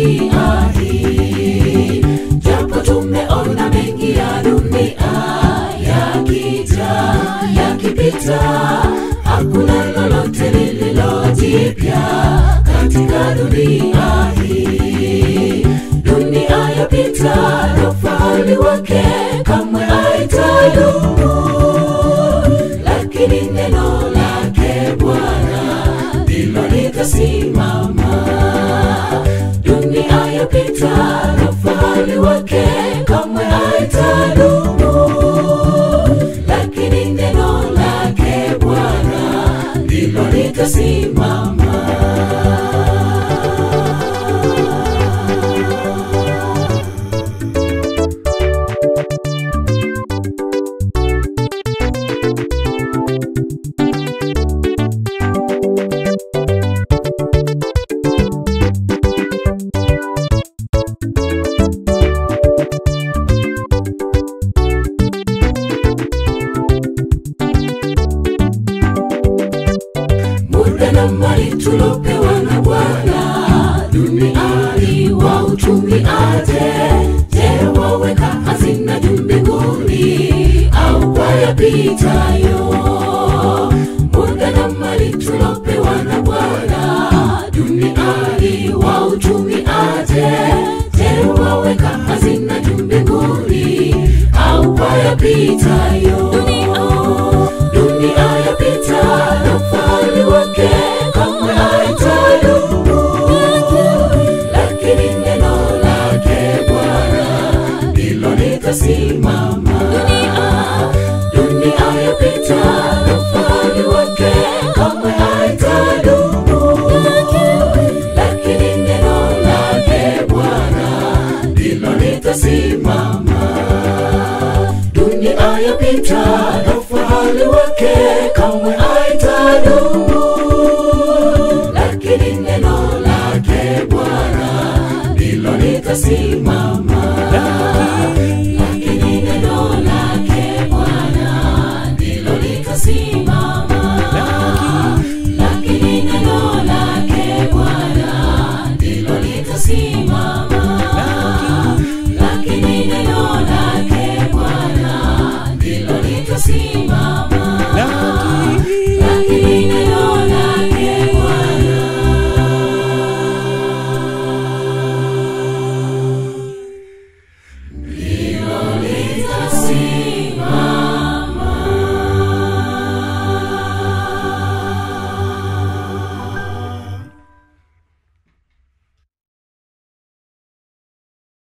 dunia hii. Japo tumeona mengi ya dunia yakija yakipita, hakuna lolote lililo jipya katika dunia hii. Dunia yapita na ufalme wake kamwe haitadumu, lakini neno lake Bwana ndilo litasimama. Dunia yapita na ufalme wake kamwe haitadumu, lakini neno lake Bwana ndilo litasimama. Muda na mali tulopewa na Bwana duniani wautumiaje? Je, waweka hazina juu mbinguni au kwa yapitayo? Muda na mali tulopewa na Bwana duniani wautumiaje? Je, waweka hazina juu mbinguni au kwa yapitayo? Dunia yapita na ufalme wake kamwe haitadumu, lakini neno lake Bwana ndilo litasimama. Dunia yapita na ufalme wake kamwe haitadumu, lakini neno lake Bwana ndilo litasimama. Dunia yapita na ufalme wake kamwe haitadumu, lakini neno lake Bwana ndilo litasimama. Lakini neno lake Bwana ndilo litasimama. Lakini neno lake Bwana ndilo litasimama.